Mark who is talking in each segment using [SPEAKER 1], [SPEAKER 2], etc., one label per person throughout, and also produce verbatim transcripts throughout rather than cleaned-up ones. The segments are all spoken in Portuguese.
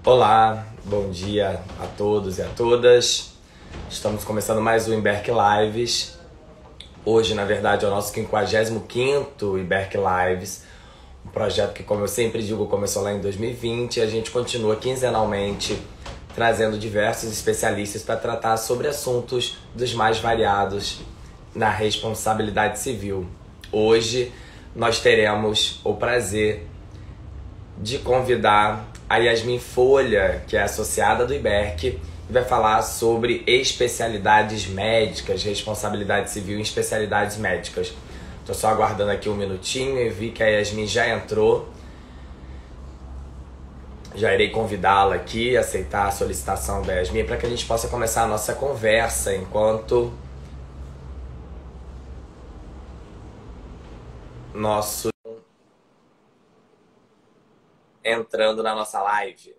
[SPEAKER 1] Olá, bom dia a todos e a todas. Estamos começando mais o Iberc Lives. Hoje, na verdade, é o nosso quinquagésimo quinto Iberc Lives, um projeto que, como eu sempre digo, começou lá em dois mil e vinte e a gente continua quinzenalmente trazendo diversos especialistas para tratar sobre assuntos dos mais variados na responsabilidade civil. Hoje nós teremos o prazer de convidar a Yasmin Folha, que é associada do Iberc, e vai falar sobre especialidades médicas, responsabilidade civil em especialidades médicas. Estou só aguardando aqui um minutinho e vi que a Yasmin já entrou. Já irei convidá-la aqui, aceitar a solicitação da Yasmin, para que a gente possa começar a nossa conversa enquanto nosso entrando na nossa live.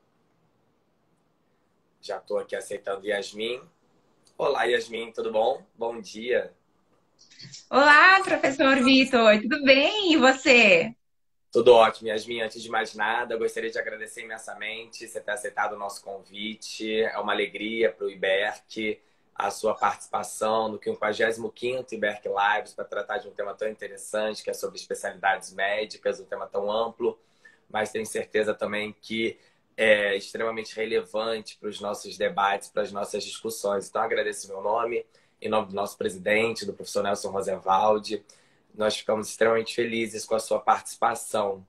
[SPEAKER 1] Já estou aqui aceitando Yasmin. Olá, Yasmin, tudo bom? Bom dia.
[SPEAKER 2] Olá, professor Vitor, tudo bem? E você?
[SPEAKER 1] Tudo ótimo, Yasmin. Antes de mais nada, eu gostaria de agradecer imensamente você ter aceitado o nosso convite. É uma alegria para o Iberc a sua participação no quinquagésimo quinto Iberc Lives para tratar de um tema tão interessante, que é sobre especialidades médicas, um tema tão amplo, mas tenho certeza também que é extremamente relevante para os nossos debates, para as nossas discussões. Então, agradeço meu nome, em nome do nosso presidente, do professor Nelson Rosenwald. Nós ficamos extremamente felizes com a sua participação.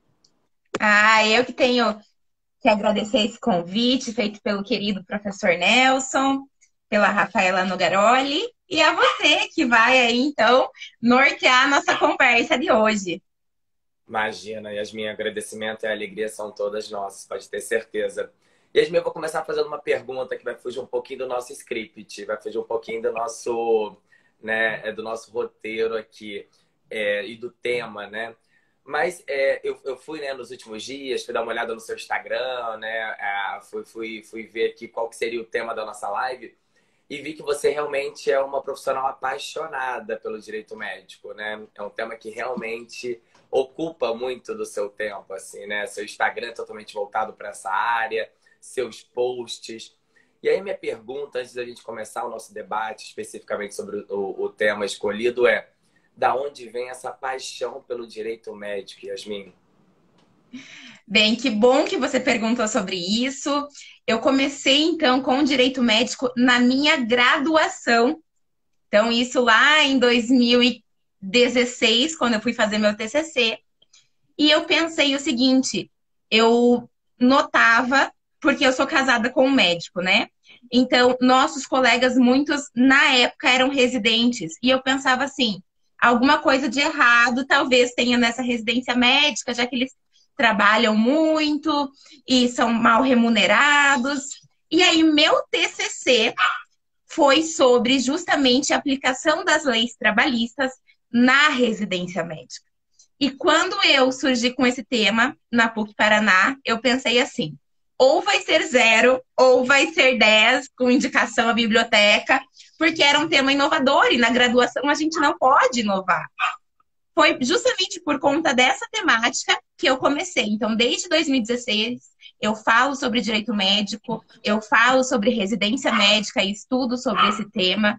[SPEAKER 2] Ah, eu que tenho que agradecer esse convite feito pelo querido professor Nelson, pela Rafaela Nogaroli e a você que vai aí, então, nortear a nossa conversa de hoje.
[SPEAKER 1] Imagina, Yasmin, agradecimento e alegria são todas nossas, pode ter certeza. Yasmin, eu vou começar fazendo uma pergunta que vai fugir um pouquinho do nosso script, vai fugir um pouquinho do nosso, né, do nosso roteiro aqui é, e do tema, né? Mas é, eu, eu fui, né, nos últimos dias, fui dar uma olhada no seu Instagram, né? É, fui, fui, fui ver aqui qual que seria o tema da nossa live e vi que você realmente é uma profissional apaixonada pelo direito médico, né? É um tema que realmente ocupa muito do seu tempo, assim, né? Seu Instagram é totalmente voltado para essa área, seus posts. E aí minha pergunta, antes da gente começar o nosso debate especificamente sobre o, o tema escolhido, é: da onde vem essa paixão pelo direito médico, Yasmin?
[SPEAKER 2] Bem, que bom que você perguntou sobre isso. Eu comecei, então, com o direito médico na minha graduação. Então, isso lá em dois mil e dezesseis, quando eu fui fazer meu T C C. E eu pensei o seguinte, eu notava, porque eu sou casada com um médico, né? Então, nossos colegas, muitos na época eram residentes, e eu pensava assim, alguma coisa de errado talvez tenha nessa residência médica, já que eles trabalham muito e são mal remunerados. E aí, meu T C C foi sobre justamente a aplicação das leis trabalhistas na residência médica. E quando eu surgi com esse tema na PUC Paraná, eu pensei assim: ou vai ser zero, ou vai ser dez, com indicação à biblioteca, porque era um tema inovador e na graduação a gente não pode inovar. Foi justamente por conta dessa temática que eu comecei. Então, desde dois mil e dezesseis, eu falo sobre direito médico, eu falo sobre residência médica e estudo sobre esse tema.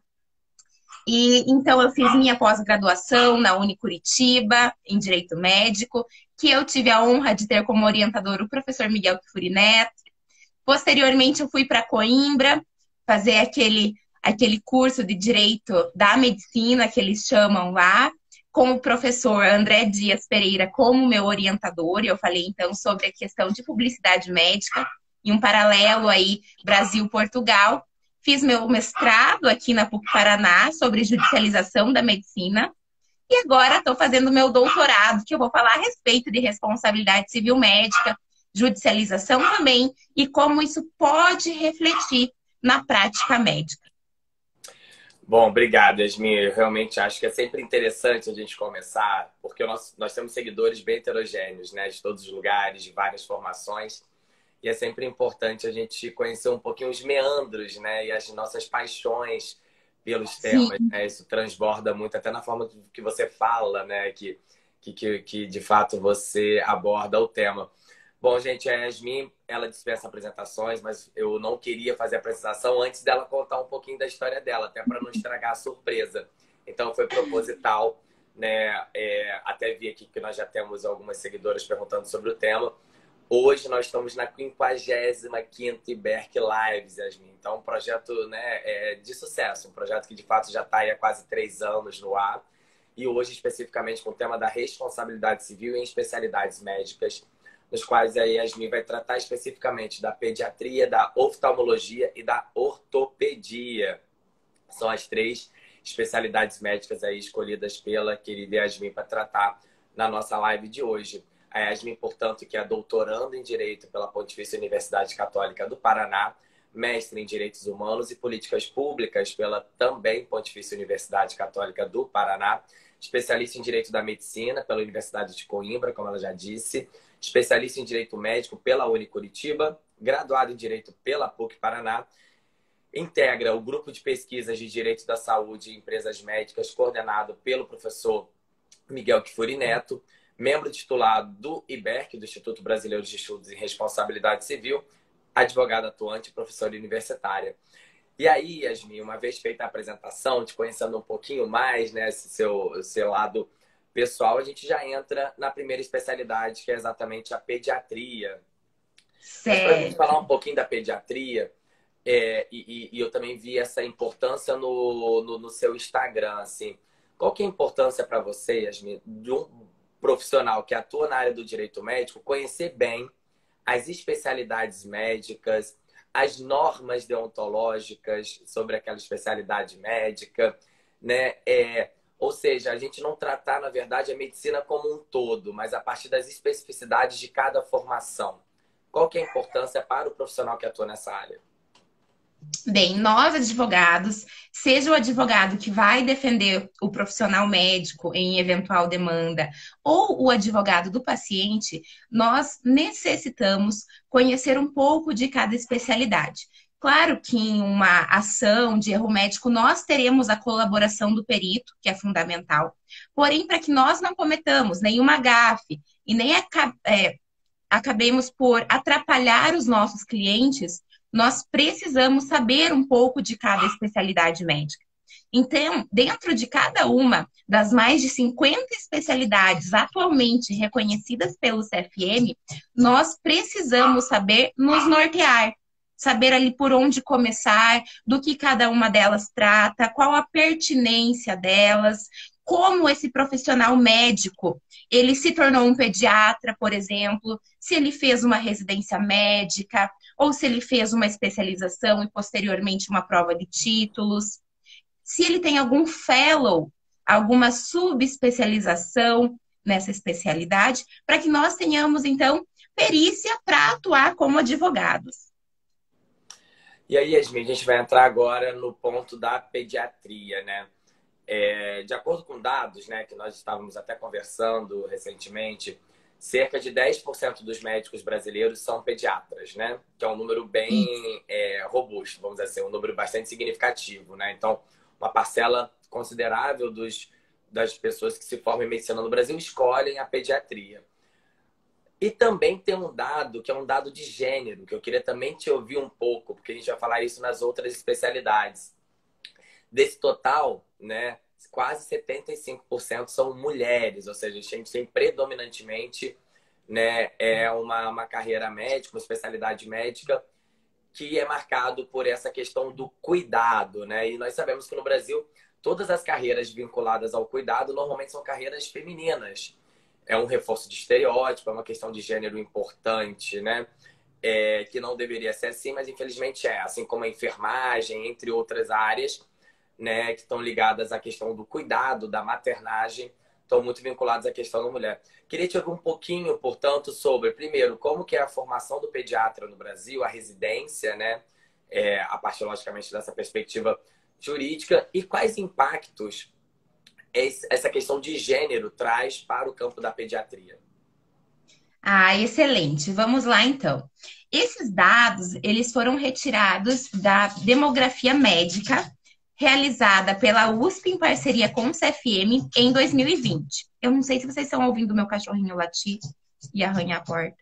[SPEAKER 2] E então eu fiz minha pós-graduação na Unicuritiba, em Direito Médico, que eu tive a honra de ter como orientador o professor Miguel Kifuri Neto. Posteriormente, eu fui para Coimbra fazer aquele, aquele curso de Direito da Medicina, que eles chamam lá, com o professor André Dias Pereira como meu orientador. Eu falei, então, sobre a questão de publicidade médica, e um paralelo aí Brasil-Portugal. Fiz meu mestrado aqui na PUC Paraná sobre judicialização da medicina. E agora estou fazendo meu doutorado, que eu vou falar a respeito de responsabilidade civil médica, judicialização também, e como isso pode refletir na prática médica.
[SPEAKER 1] Bom, obrigado, Yasmin. Eu realmente acho que é sempre interessante a gente começar, porque nós, nós temos seguidores bem heterogêneos, né? De todos os lugares, de várias formações. E é sempre importante a gente conhecer um pouquinho os meandros, né? E as nossas paixões pelos temas,
[SPEAKER 2] Sim.
[SPEAKER 1] né? Isso transborda muito até na forma que você fala, né? Que, que, que, que de fato você aborda o tema. Bom, gente, a Yasmin, ela dispensa apresentações, mas eu não queria fazer a apresentação antes dela contar um pouquinho da história dela, até para não estragar a surpresa. Então, foi proposital, né? É, até vi aqui que nós já temos algumas seguidoras perguntando sobre o tema. Hoje nós estamos na quinquagésima quinta Iberc Lives, Yasmin. Então, um projeto, né, é, de sucesso, um projeto que de fato já está aí há quase três anos no ar. E hoje, especificamente, com o tema da responsabilidade civil em especialidades médicas, nos quais a Yasmin vai tratar especificamente da pediatria, da oftalmologia e da ortopedia. São as três especialidades médicas aí escolhidas pela querida Yasmin para tratar na nossa live de hoje. A Yasmin, portanto, que é doutoranda em Direito pela Pontifícia Universidade Católica do Paraná, mestre em Direitos Humanos e Políticas Públicas pela também Pontifícia Universidade Católica do Paraná, especialista em Direito da Medicina pela Universidade de Coimbra, como ela já disse, especialista em Direito Médico pela Unicuritiba, graduado em Direito pela PUC Paraná, integra o Grupo de Pesquisas de Direito da Saúde e Empresas Médicas, coordenado pelo professor Miguel Kfouri Neto, membro titular do Iberc, do Instituto Brasileiro de Estudos em Responsabilidade Civil, advogada atuante e professora universitária. E aí, Yasmin, uma vez feita a apresentação, te conhecendo um pouquinho mais, né, esse seu, seu lado pessoal, a gente já entra na primeira especialidade, que é exatamente a pediatria. Certo. Mas para a gente falar um pouquinho da pediatria, é, e, e eu também vi essa importância no, no, no seu Instagram, assim. Qual que é a importância para você, Yasmin, de um profissional que atua na área do direito médico conhecer bem as especialidades médicas, as normas deontológicas sobre aquela especialidade médica, né? É, ou seja, a gente não tratar, na verdade, a medicina como um todo, mas a partir das especificidades de cada formação. Qual que é a importância para o profissional que atua nessa área?
[SPEAKER 2] Bem, nós advogados, seja o advogado que vai defender o profissional médico em eventual demanda ou o advogado do paciente, nós necessitamos conhecer um pouco de cada especialidade. Claro que em uma ação de erro médico nós teremos a colaboração do perito, que é fundamental. Porém, para que nós não cometamos nenhuma gafe e nem aca- é, acabemos por atrapalhar os nossos clientes, nós precisamos saber um pouco de cada especialidade médica. Então, dentro de cada uma das mais de cinquenta especialidades atualmente reconhecidas pelo C F M, nós precisamos saber nos nortear, saber ali por onde começar, do que cada uma delas trata, qual a pertinência delas, como esse profissional médico, ele se tornou um pediatra, por exemplo, se ele fez uma residência médica, ou se ele fez uma especialização e posteriormente uma prova de títulos, se ele tem algum fellow, alguma subespecialização nessa especialidade, para que nós tenhamos, então, perícia para atuar como advogados.
[SPEAKER 1] E aí, Yasmin, a gente vai entrar agora no ponto da pediatria, né? É, de acordo com dados, né, que nós estávamos até conversando recentemente, cerca de dez por cento dos médicos brasileiros são pediatras, né? Que é um número bem é, robusto, vamos dizer assim, um número bastante significativo, né? Então, uma parcela considerável dos, das pessoas que se formam em medicina no Brasil escolhem a pediatria. E também tem um dado, que é um dado de gênero, que eu queria também te ouvir um pouco, porque a gente vai falar isso nas outras especialidades. Desse total, né, quase setenta e cinco por cento são mulheres, ou seja, a gente tem predominantemente, né, é uma, uma carreira médica, uma especialidade médica que é marcado por essa questão do cuidado, né? E nós sabemos que no Brasil todas as carreiras vinculadas ao cuidado normalmente são carreiras femininas. É um reforço de estereótipo, é uma questão de gênero importante, né? É, que não deveria ser assim, mas infelizmente é. Assim como a enfermagem, entre outras áreas, né, que estão ligadas à questão do cuidado, da maternagem, estão muito vinculadas à questão da mulher. Queria te ouvir um pouquinho, portanto, sobre, primeiro, como que é a formação do pediatra no Brasil, a residência, né, é, a partir, logicamente, dessa perspectiva jurídica, e quais impactos essa questão de gênero traz para o campo da pediatria.
[SPEAKER 2] Ah, excelente. Vamos lá, então. Esses dados, eles foram retirados da demografia médica, realizada pela U S P em parceria com o C F M em dois mil e vinte. Eu não sei se vocês estão ouvindo o meu cachorrinho latir e arranhar a porta.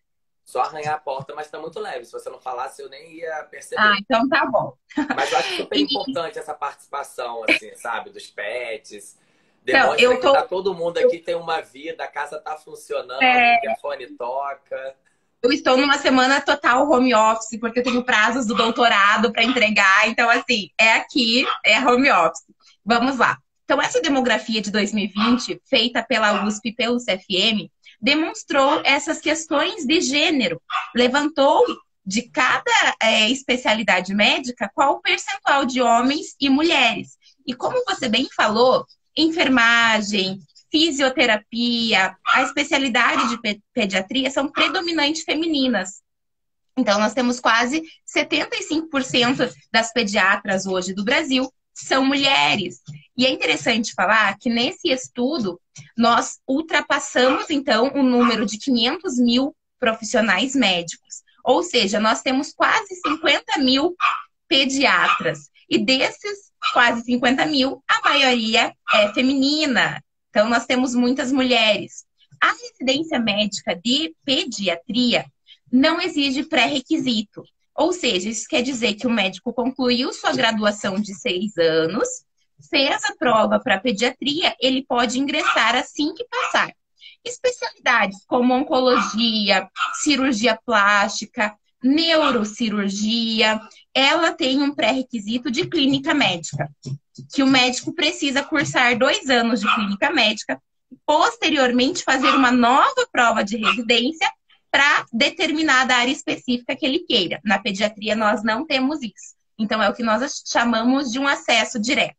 [SPEAKER 1] Só arranhar a porta, mas tá muito leve. Se você não falasse, eu nem ia
[SPEAKER 2] Ah,
[SPEAKER 1] perceber.
[SPEAKER 2] então tá bom.
[SPEAKER 1] Mas eu acho super
[SPEAKER 2] E,
[SPEAKER 1] importante essa participação, assim, sabe? Dos pets.
[SPEAKER 2] então,
[SPEAKER 1] Demonstra
[SPEAKER 2] eu
[SPEAKER 1] que tá
[SPEAKER 2] tô.
[SPEAKER 1] todo mundo
[SPEAKER 2] Eu,
[SPEAKER 1] aqui tem uma vida, a casa tá funcionando, o
[SPEAKER 2] é,
[SPEAKER 1] interfone toca.
[SPEAKER 2] eu estou numa semana total home office, porque eu tenho prazos do doutorado para entregar. Então, assim, é aqui, é home office. Vamos lá. Então, essa demografia de dois mil e vinte, feita pela U S P e pelo C F M, demonstrou essas questões de gênero. Levantou de cada é, especialidade médica qual o percentual de homens e mulheres. E como você bem falou, enfermagem, fisioterapia, a especialidade de pe- pediatria são predominantemente femininas. Então, nós temos quase setenta e cinco por cento das pediatras hoje do Brasil são mulheres. E é interessante falar que nesse estudo nós ultrapassamos, então, o número de quinhentos mil profissionais médicos. Ou seja, nós temos quase cinquenta mil pediatras. E desses quase cinquenta mil, a maioria é feminina. Então, nós temos muitas mulheres. A residência médica de pediatria não exige pré-requisito. Ou seja, isso quer dizer que o médico concluiu sua graduação de seis anos, fez a prova para pediatria, ele pode ingressar assim que passar. Especialidades como oncologia, cirurgia plástica, neurocirurgia, ela tem um pré-requisito de clínica médica, que o médico precisa cursar dois anos de clínica médica, posteriormente fazer uma nova prova de residência para determinada área específica que ele queira. Na pediatria, nós não temos isso. Então, é o que nós chamamos de um acesso direto.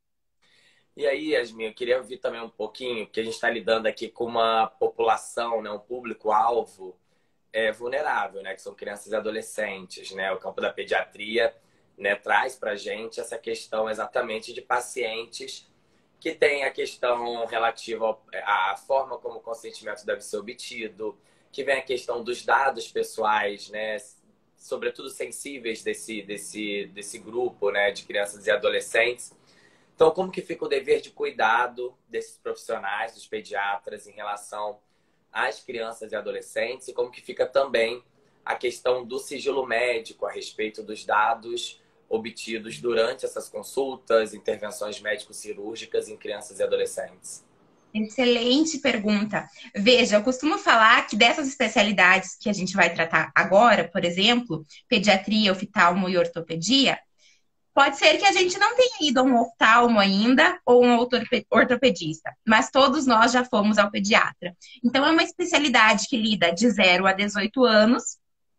[SPEAKER 1] E aí, Yasmin, eu queria ouvir também um pouquinho, porque a gente está lidando aqui com uma população, né, um público-alvo é, vulnerável, né, que são crianças e adolescentes, né? O campo da pediatria, né, traz para a gente essa questão exatamente de pacientes que têm a questão relativa ao- à forma como o consentimento deve ser obtido, que vem a questão dos dados pessoais, né, sobretudo sensíveis desse, desse, desse grupo, né, de crianças e adolescentes. Então, como que fica o dever de cuidado desses profissionais, dos pediatras, em relação às crianças e adolescentes? E como que fica também a questão do sigilo médico a respeito dos dados obtidos durante essas consultas, intervenções médico-cirúrgicas em crianças e adolescentes?
[SPEAKER 2] Excelente pergunta. Veja, eu costumo falar que dessas especialidades que a gente vai tratar agora, por exemplo, pediatria, oftalmo e ortopedia, pode ser que a gente não tenha ido a um oftalmo ainda ou um ortope- ortopedista, mas todos nós já fomos ao pediatra. Então, é uma especialidade que lida de zero a dezoito anos,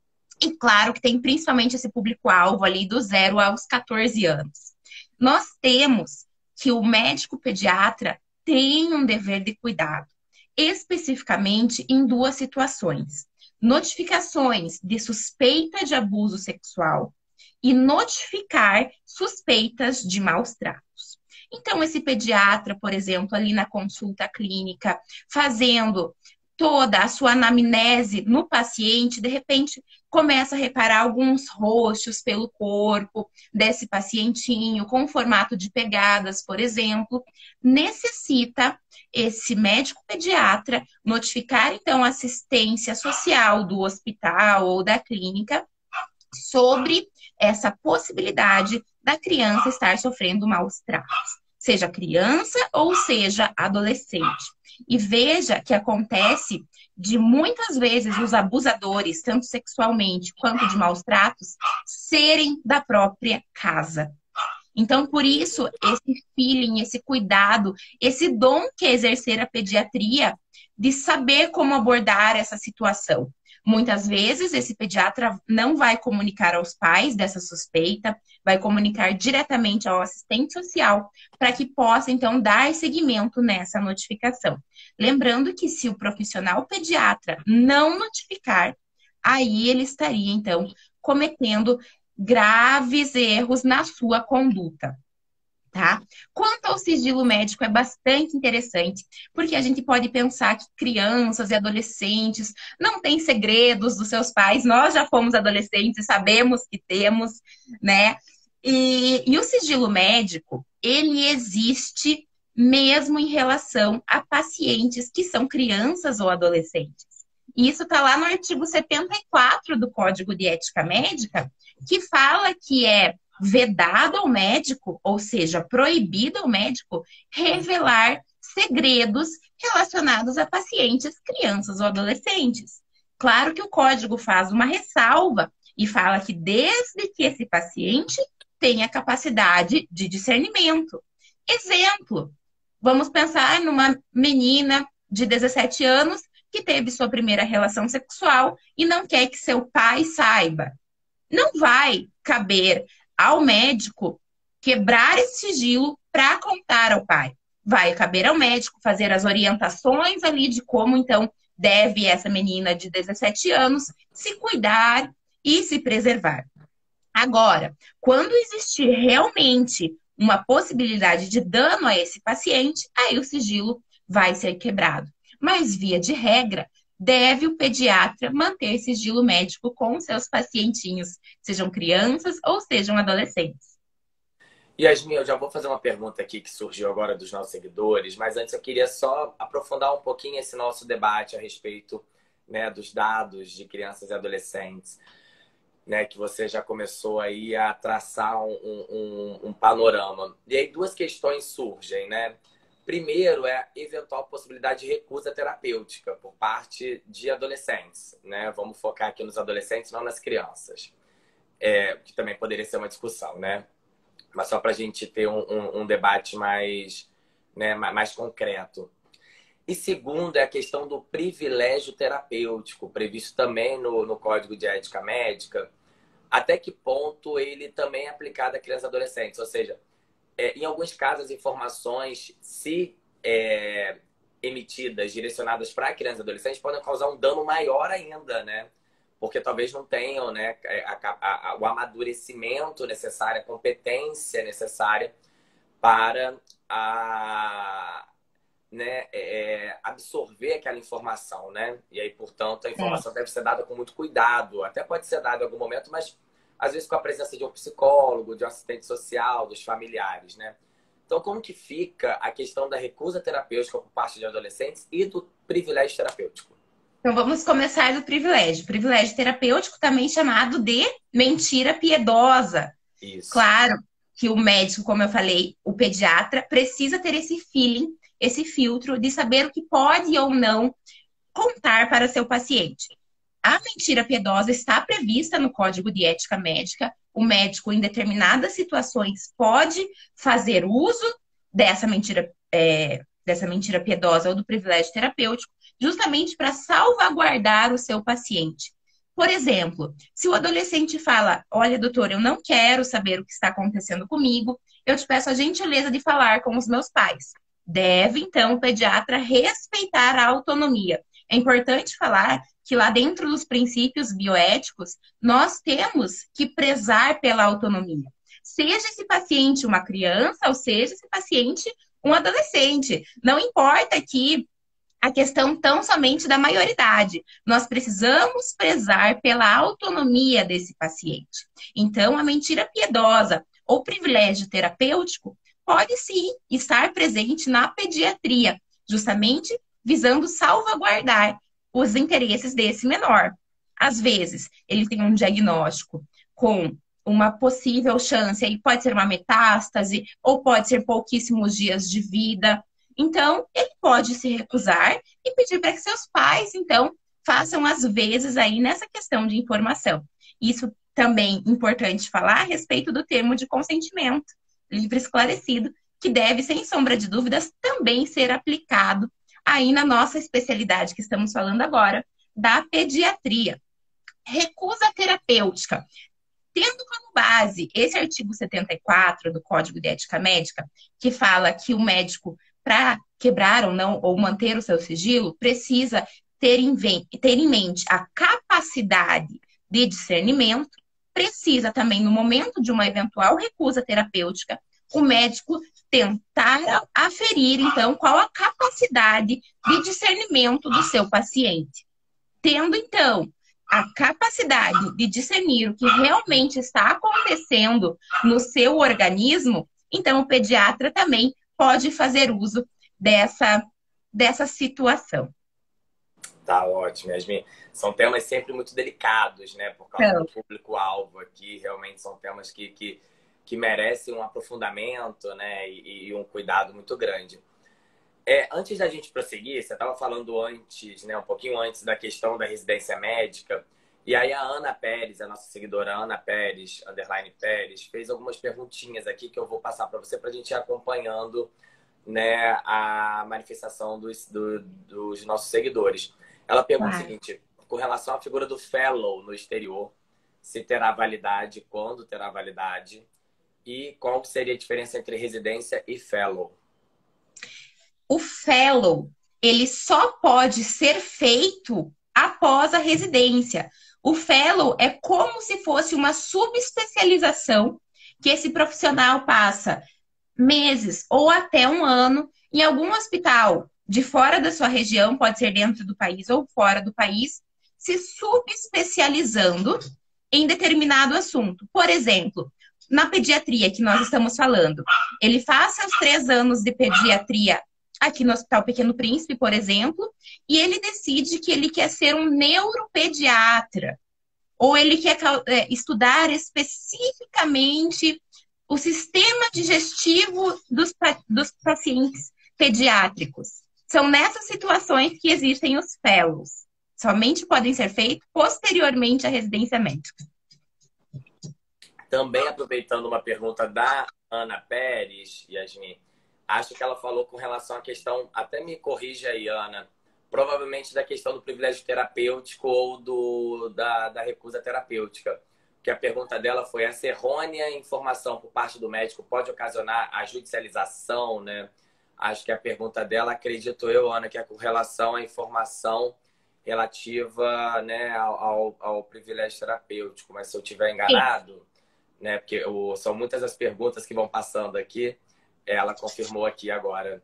[SPEAKER 2] e claro que tem principalmente esse público-alvo ali do zero aos quatorze anos. Nós temos que o médico pediatra tem um dever de cuidado, especificamente em duas situações: notificações de suspeita de abuso sexual e notificar suspeitas de maus tratos. Então, esse pediatra, por exemplo, ali na consulta clínica, fazendo toda a sua anamnese no paciente, de repente começa a reparar alguns roxos pelo corpo desse pacientinho, com formato de pegadas, por exemplo, necessita esse médico pediatra notificar, então, a assistência social do hospital ou da clínica sobre essa possibilidade da criança estar sofrendo maus tratos, seja criança ou seja adolescente. E veja que acontece de muitas vezes os abusadores, tanto sexualmente quanto de maus tratos, serem da própria casa. Então, por isso, esse feeling, esse cuidado, esse dom que é exercer a pediatria, de saber como abordar essa situação. Muitas vezes, esse pediatra não vai comunicar aos pais dessa suspeita, vai comunicar diretamente ao assistente social, para que possa, então, dar seguimento nessa notificação. Lembrando que se o profissional pediatra não notificar, aí ele estaria, então, cometendo graves erros na sua conduta, tá? Quanto ao sigilo médico, é bastante interessante, porque a gente pode pensar que crianças e adolescentes não têm segredos dos seus pais. Nós já fomos adolescentes e sabemos que temos, né? E, e o sigilo médico, ele existe mesmo em relação a pacientes que são crianças ou adolescentes. E isso está lá no artigo setenta e quatro do Código de Ética Médica, que fala que é vedado ao médico, ou seja, proibido ao médico, revelar segredos relacionados a pacientes, crianças ou adolescentes. Claro que o código faz uma ressalva e fala que desde que esse paciente tenha capacidade de discernimento. Exemplo, vamos pensar numa menina de dezessete anos que teve sua primeira relação sexual e não quer que seu pai saiba. Não vai caber ao médico quebrar esse sigilo para contar ao pai. Vai caber ao médico fazer as orientações ali de como, então, deve essa menina de dezessete anos se cuidar e se preservar. Agora, quando existir realmente uma possibilidade de dano a esse paciente, aí o sigilo vai ser quebrado. Mas, via de regra, deve o pediatra manter sigilo médico com seus pacientinhos, sejam crianças ou sejam adolescentes.
[SPEAKER 1] Yasmin, eu já vou fazer uma pergunta aqui que surgiu agora dos nossos seguidores, mas antes eu queria só aprofundar um pouquinho esse nosso debate a respeito, né, dos dados de crianças e adolescentes, né, que você já começou aí a traçar um, um, um panorama. E aí duas questões surgem, né? Primeiro é a eventual possibilidade de recusa terapêutica por parte de adolescentes, né? Vamos focar aqui nos adolescentes, não nas crianças, é, que também poderia ser uma discussão, né? Mas só para a gente ter um, um, um debate mais, né, mais concreto. E segundo é a questão do privilégio terapêutico, previsto também no, no Código de Ética Médica, até que ponto ele também é aplicado a crianças e adolescentes. Ou seja, é, em alguns casos, as informações, se é, emitidas, direcionadas para crianças e adolescentes, podem causar um dano maior ainda, né? Porque talvez não tenham, né, a, a, a, o amadurecimento necessário, a competência necessária para a, né, é, absorver aquela informação, né? E aí, portanto, a informação é. deve ser dada com muito cuidado. Até pode ser dada em algum momento, mas às vezes com a presença de um psicólogo, de um assistente social, dos familiares, né? Então, como que fica a questão da recusa terapêutica por parte de adolescentes e do privilégio terapêutico?
[SPEAKER 2] Então, vamos começar do privilégio. Privilégio terapêutico, também chamado de mentira piedosa.
[SPEAKER 1] Isso.
[SPEAKER 2] Claro que o médico, como eu falei, o pediatra, precisa ter esse feeling, esse filtro de saber o que pode ou não contar para seu paciente. A mentira piedosa está prevista no Código de Ética Médica. O médico, em determinadas situações, pode fazer uso dessa mentira, é, dessa mentira piedosa ou do privilégio terapêutico, justamente para salvaguardar o seu paciente. Por exemplo, se o adolescente fala, olha, doutor, eu não quero saber o que está acontecendo comigo, eu te peço a gentileza de falar com os meus pais. Deve, então, o pediatra respeitar a autonomia. É importante falar que lá dentro dos princípios bioéticos, nós temos que prezar pela autonomia. Seja esse paciente uma criança ou seja esse paciente um adolescente. Não importa que a questão tão somente da maioridade. Nós precisamos prezar pela autonomia desse paciente. Então, a mentira piedosa ou privilégio terapêutico pode sim estar presente na pediatria, justamente visando salvaguardar os interesses desse menor. Às vezes, ele tem um diagnóstico com uma possível chance, aí pode ser uma metástase, ou pode ser pouquíssimos dias de vida. Então, ele pode se recusar e pedir para que seus pais, então, façam as vezes aí nessa questão de informação. Isso também é importante falar a respeito do termo de consentimento livre e esclarecido, que deve, sem sombra de dúvidas, também ser aplicado aí na nossa especialidade que estamos falando agora, da pediatria. Recusa terapêutica. Tendo como base esse artigo setenta e quatro do Código de Ética Médica, que fala que o médico, para quebrar ou não, ou manter o seu sigilo, precisa ter em, ter em mente a capacidade de discernimento, precisa também, no momento de uma eventual recusa terapêutica, o médico tentar aferir, então, qual a capacidade de discernimento do seu paciente. Tendo, então, a capacidade de discernir o que realmente está acontecendo no seu organismo, então o pediatra também pode fazer uso dessa, dessa situação.
[SPEAKER 1] Tá ótimo, Yasmin. São temas sempre muito delicados, né? Por causa
[SPEAKER 2] Então,
[SPEAKER 1] do público-alvo aqui. Realmente são temas que, que, que merecem um aprofundamento, né? E, e um cuidado muito grande. É, antes da gente prosseguir, você estava falando antes, né? Um pouquinho antes da questão da residência médica. E aí a Ana Pérez, a nossa seguidora Ana Pérez, underline Pérez, fez algumas perguntinhas aqui que eu vou passar para você para a gente ir acompanhando, né, a manifestação dos, do, dos nossos seguidores. Ela pergunta o
[SPEAKER 2] claro.
[SPEAKER 1] seguinte, com relação à figura do fellow no exterior, se terá validade, quando terá validade, e qual seria a diferença entre residência e fellow?
[SPEAKER 2] O fellow, ele só pode ser feito após a residência. O fellow é como se fosse uma subespecialização que esse profissional passa meses ou até um ano em algum hospital de fora da sua região, pode ser dentro do país ou fora do país, se subespecializando em determinado assunto. Por exemplo, na pediatria que nós estamos falando, ele faz seus três anos de pediatria aqui no Hospital Pequeno Príncipe, por exemplo, e ele decide que ele quer ser um neuropediatra, ou ele quer é, estudar especificamente o sistema digestivo dos, dos pacientes pediátricos. São nessas situações que existem os fellows. Somente podem ser feitos posteriormente à residência médica.
[SPEAKER 1] Também aproveitando uma pergunta da Ana Pérez, Yasmin, acho que ela falou com relação à questão, até me corrija aí, Ana, provavelmente da questão do privilégio terapêutico ou do, da, da recusa terapêutica. Que a pergunta dela foi: essa errônea informação por parte do médico pode ocasionar a judicialização, né? Acho que a pergunta dela, acredito eu, Ana, que é com relação à informação relativa, né, ao, ao privilégio terapêutico. Mas se eu estiver enganado, né, porque o, são muitas as perguntas que vão passando aqui, ela confirmou aqui agora.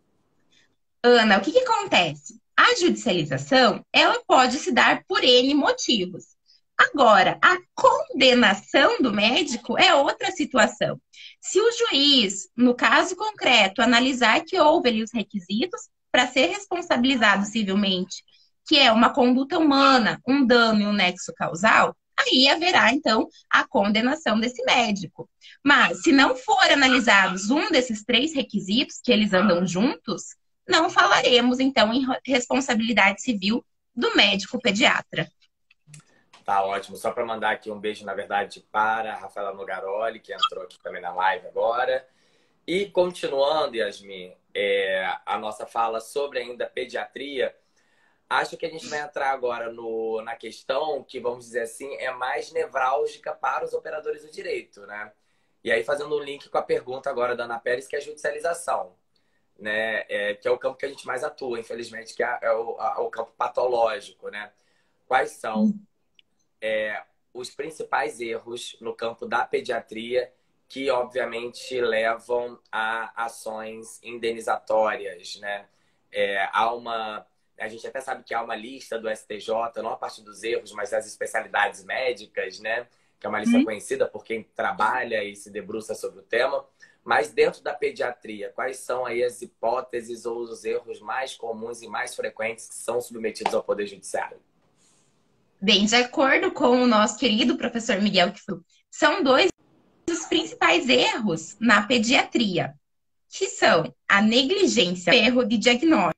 [SPEAKER 2] Ana, o que, que acontece? A judicialização, ela pode se dar por N motivos. Agora, a condenação do médico é outra situação. Se o juiz, no caso concreto, analisar que houve ali os requisitos para ser responsabilizado civilmente, que é uma conduta humana, um dano e um nexo causal, aí haverá, então, a condenação desse médico. Mas, se não for analisados um desses três requisitos, que eles andam juntos, não falaremos, então, em responsabilidade civil do médico pediatra.
[SPEAKER 1] Tá ótimo. Só para mandar aqui um beijo, na verdade, para a Rafaela Nogaroli, que entrou aqui também na live agora. E continuando, Yasmin, é, a nossa fala sobre ainda pediatria, acho que a gente vai entrar agora no, na questão que, vamos dizer assim, é mais nevrálgica para os operadores do direito, né? E aí, fazendo um link com a pergunta agora da Ana Pérez, que é a judicialização, né? É, que é o campo que a gente mais atua, infelizmente, que é, é o, a, o campo patológico, né? Quais são É, os principais erros no campo da pediatria que, obviamente, levam a ações indenizatórias, né? É, há uma... A gente até sabe que há uma lista do S T J, não a parte dos erros, mas das especialidades médicas, né? Que é uma lista hum. conhecida por quem trabalha e se debruça sobre o tema. Mas dentro da pediatria, quais são aí as hipóteses ou os erros mais comuns e mais frequentes que são submetidos ao Poder Judiciário?
[SPEAKER 2] Bem, de acordo com o nosso querido professor Miguel Kifru, são dois dos principais erros na pediatria, que são a negligência, o erro de diagnóstico.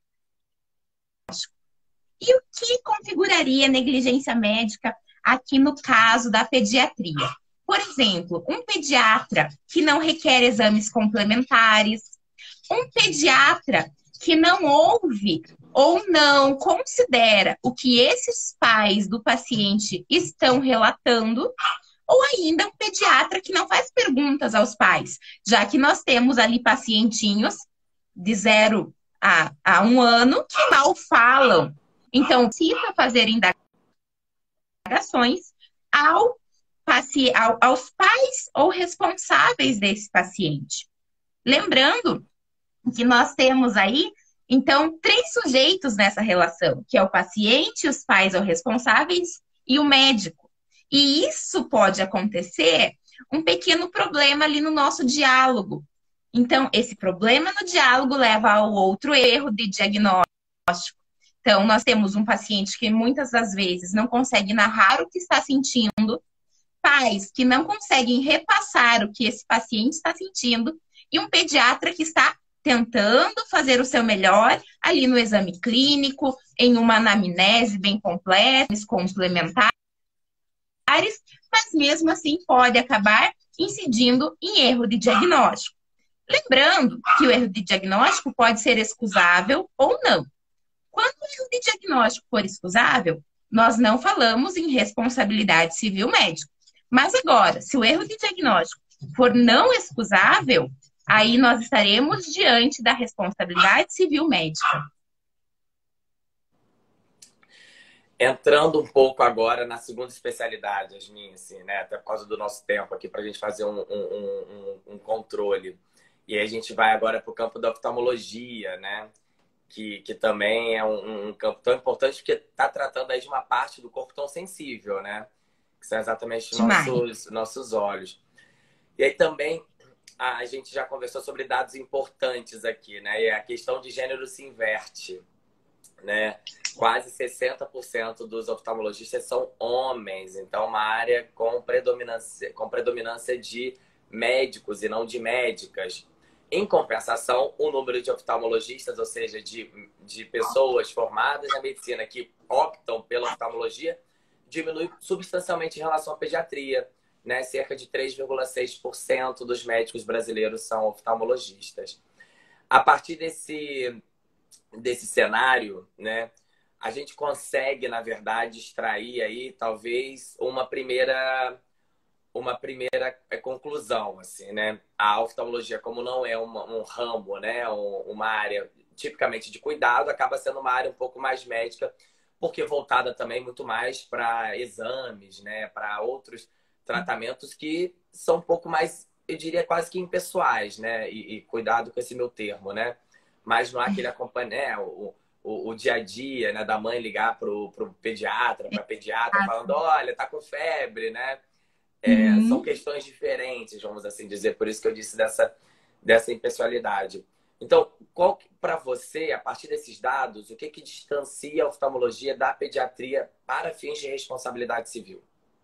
[SPEAKER 2] E o que configuraria negligência médica aqui no caso da pediatria? Por exemplo, um pediatra que não requer exames complementares, um pediatra que não ouve ou não considera o que esses pais do paciente estão relatando, ou ainda um pediatra que não faz perguntas aos pais, já que nós temos ali pacientinhos de zero a, a um ano que mal falam. Então, precisa fazer indagações ao, ao, aos pais ou responsáveis desse paciente. Lembrando que nós temos aí, então, três sujeitos nessa relação, que é o paciente, os pais ou responsáveis e o médico. E isso pode acontecer um pequeno problema ali no nosso diálogo. Então, esse problema no diálogo leva ao outro erro de diagnóstico, Então, nós temos um paciente que muitas das vezes não consegue narrar o que está sentindo, pais que não conseguem repassar o que esse paciente está sentindo, e um pediatra que está tentando fazer o seu melhor ali no exame clínico, em uma anamnese bem completa, complementares, mas mesmo assim pode acabar incidindo em erro de diagnóstico. Lembrando que o erro de diagnóstico pode ser excusável ou não. Quando o erro de diagnóstico for excusável, nós não falamos em responsabilidade civil médica. Mas agora, se o erro de diagnóstico for não excusável, aí nós estaremos diante da responsabilidade civil médica.
[SPEAKER 1] Entrando um pouco agora na segunda especialidade, Yasmin, assim, né? Até por causa do nosso tempo aqui, para a gente fazer um, um, um, um controle. E aí a gente vai agora para o campo da oftalmologia, né? Que, que também é um, um campo tão importante porque está tratando aí de uma parte do corpo tão sensível, né? Que são exatamente nossos, nossos olhos. E aí também a gente já conversou sobre dados importantes aqui, né? E a questão de gênero se inverte, né? Quase sessenta por cento dos oftalmologistas são homens, então uma área com predominância, com predominância de médicos e não de médicas. Em compensação, o número de oftalmologistas, ou seja, de, de pessoas formadas na medicina que optam pela oftalmologia, diminui substancialmente em relação à pediatria, né? Cerca de três vírgula seis por cento dos médicos brasileiros são oftalmologistas. A partir desse, desse cenário, né, a gente consegue, na verdade, extrair aí talvez uma primeira, uma primeira conclusão, assim, né? A oftalmologia, como não é uma, um ramo, né, uma área tipicamente de cuidado, acaba sendo uma área um pouco mais médica, porque voltada também muito mais para exames, né, para outros tratamentos que são um pouco mais, eu diria, quase que impessoais, né? E, e cuidado com esse meu termo, né? Mas não há aquele acompanhamento, né? o, o, o dia a dia, né, da mãe ligar pro, pro pediatra, para pediatra, falando, olha, tá com febre, né? É, uhum. São questões diferentes, vamos assim dizer, por isso que eu disse dessa, dessa impessoalidade. Então, qual para você, a partir desses dados, o que, que distancia a oftalmologia da pediatria para fins de responsabilidade civil?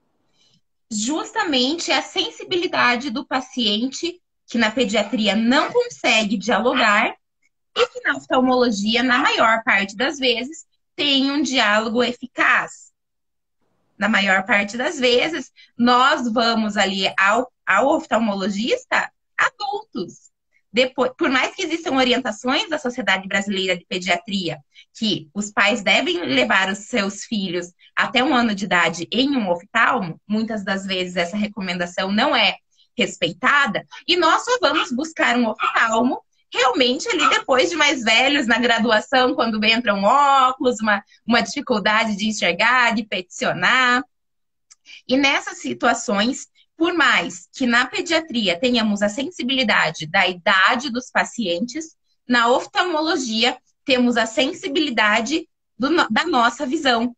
[SPEAKER 2] Justamente a sensibilidade do paciente, que na pediatria não consegue dialogar, e que na oftalmologia, na maior parte das vezes, tem um diálogo eficaz. Na maior parte das vezes, nós vamos ali ao, ao oftalmologista adultos. Depois, por mais que existam orientações da Sociedade Brasileira de Pediatria, que os pais devem levar os seus filhos até um ano de idade em um oftalmo, muitas das vezes essa recomendação não é respeitada, e nós só vamos buscar um oftalmo realmente ali depois de mais velhos, na graduação, quando entram óculos, uma, uma dificuldade de enxergar, de peticionar. E nessas situações, por mais que na pediatria tenhamos a sensibilidade da idade dos pacientes, na oftalmologia temos a sensibilidade do, da nossa visão.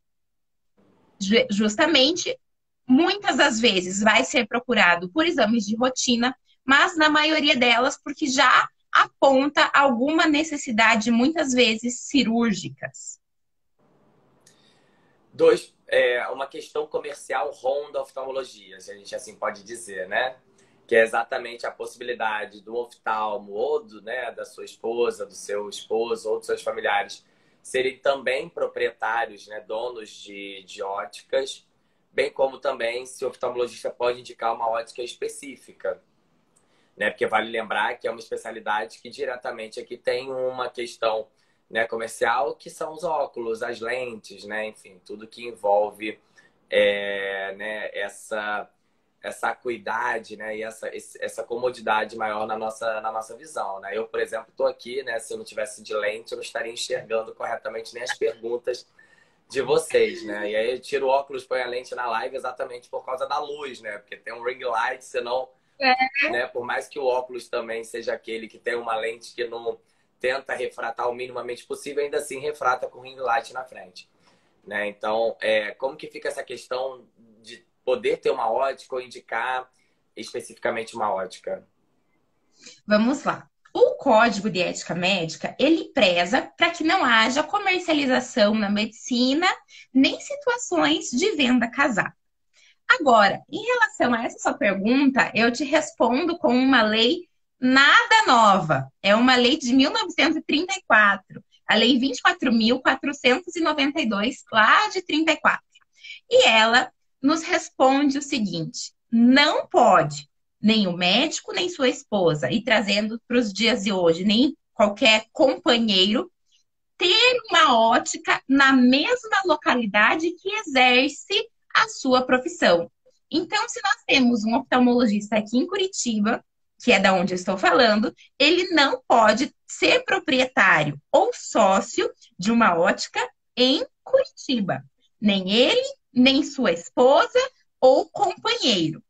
[SPEAKER 2] Justamente, muitas das vezes vai ser procurado por exames de rotina, mas na maioria delas porque já aponta alguma necessidade, muitas vezes cirúrgicas.
[SPEAKER 1] Dois, é, uma questão comercial ronda a oftalmologia, se a gente assim pode dizer, né? Que é exatamente a possibilidade do oftalmo ou do, né, da sua esposa, do seu esposo ou dos seus familiares serem também proprietários, né, donos de, de óticas, bem como também se o oftalmologista pode indicar uma ótica específica, né? Porque vale lembrar que é uma especialidade que diretamente aqui tem uma questão, né, comercial, que são os óculos, as lentes, né? Enfim, tudo que envolve é, né, essa, essa acuidade, né, e essa, essa comodidade maior na nossa, na nossa visão, né? Eu, por exemplo, estou aqui, né, se eu não tivesse de lente, eu não estaria enxergando corretamente nem as perguntas de vocês, né? E aí eu tiro o óculos, põe a lente na live exatamente por causa da luz, né? Porque tem um ring light, senão, é. né, por mais que o óculos também seja aquele que tem uma lente que não tenta refratar o minimamente possível, ainda assim refrata com ring light na frente, né? Então, é, como que fica essa questão de poder ter uma ótica ou indicar especificamente uma ótica?
[SPEAKER 2] Vamos lá. O Código de Ética Médica, ele preza para que não haja comercialização na medicina, nem situações de venda casada. Agora, em relação a essa sua pergunta, eu te respondo com uma lei nada nova. É uma lei de mil novecentos e trinta e quatro, a Lei vinte e quatro mil quatrocentos e noventa e dois, lá de trinta e quatro. E ela nos responde o seguinte: não pode nem o médico, nem sua esposa, e trazendo para os dias de hoje, nem qualquer companheiro, ter uma ótica na mesma localidade que exerce a sua profissão. Então, se nós temos um oftalmologista aqui em Curitiba, que é da onde eu estou falando, ele não pode ser proprietário ou sócio de uma ótica em Curitiba. Nem ele, nem sua esposa ou companheiro.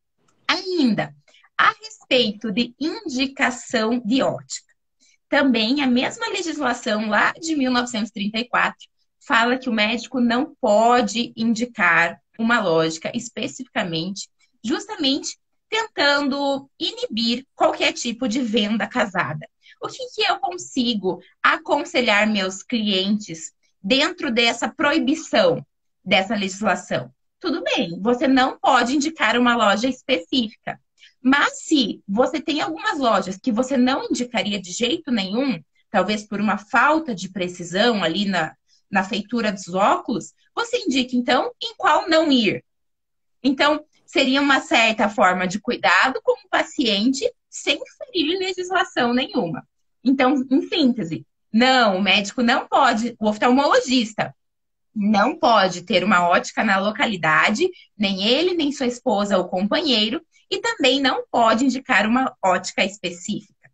[SPEAKER 2] Ainda, a respeito de indicação de ótica. Também a mesma legislação lá de mil novecentos e trinta e quatro fala que o médico não pode indicar uma lógica especificamente, justamente tentando inibir qualquer tipo de venda casada. O que, que eu consigo aconselhar meus clientes dentro dessa proibição dessa legislação? Tudo bem, você não pode indicar uma loja específica. Mas se você tem algumas lojas que você não indicaria de jeito nenhum, talvez por uma falta de precisão ali na, na feitura dos óculos, você indica, então, em qual não ir. Então, seria uma certa forma de cuidado com o paciente sem ferir legislação nenhuma. Então, em síntese, não, o médico não pode, o oftalmologista não pode ter uma ótica na localidade, nem ele, nem sua esposa ou companheiro, e também não pode indicar uma ótica específica.